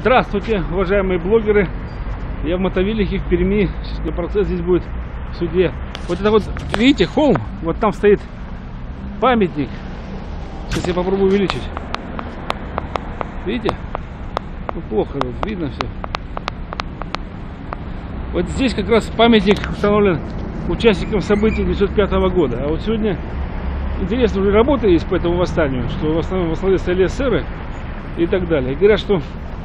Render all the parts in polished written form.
Здравствуйте, уважаемые блогеры. Я в Мотовилихе, в Перми. Сейчас процесс здесь будет в суде. Вот это вот, видите, холм, вот там стоит памятник. Сейчас я попробую увеличить. Видите? Ну, плохо, вот, видно все. Вот здесь как раз памятник установлен участникам событий 1905 года. А вот сегодня интересно, уже работа есть по этому восстанию, что в основном восстановили стояли эсеры и так далее. Говорят, что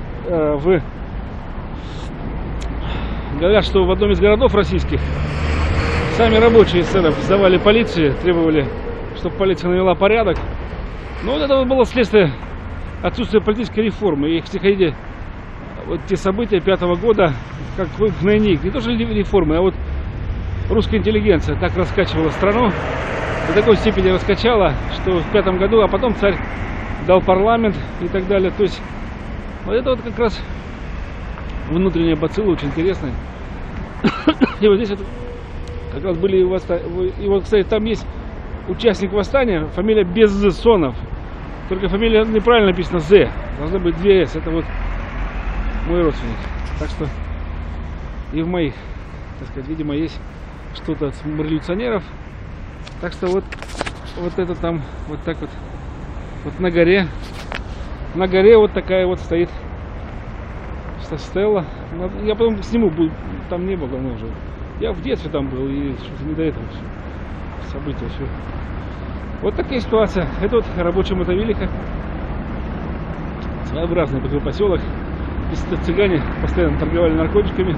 в одном из городов российских сами рабочие эсеров сдавали полиции, требовали, чтобы полиция навела порядок. Но вот это вот было следствие отсутствия политической реформы. И если хотите, вот те события 5-го года, как гнойник, не то что реформы, а вот русская интеллигенция так раскачивала страну, до такой степени раскачала, что в 5-м году, а потом царь дал парламент и так далее. То есть вот это вот как раз внутренняя бацилла, очень интересная. И вот здесь вот как раз были и вот, кстати, там есть участник восстания, фамилия Беззонов. Только фамилия неправильно написана З. Должно быть 2 С. Это вот мой родственник. Так что и в моих, так сказать, видимо, есть что-то от революционеров. Так что вот это там вот так вот. Вот на горе. На горе вот такая вот стоит стела. Я потом сниму, там не было давно уже. Я в детстве там был, и что-то не до этого события все. Вот такая ситуация. Это вот рабочая Мотовилиха. Своеобразный такой поселок. Здесь цыгане постоянно торговали наркотиками.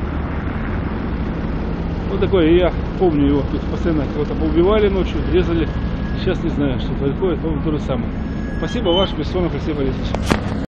Вот такое, я помню его. Тут постоянно кого-то поубивали ночью, резали. Сейчас не знаю, что происходит, по-моему, то же самое. Спасибо, ваш Бессонов Алексей Борисович.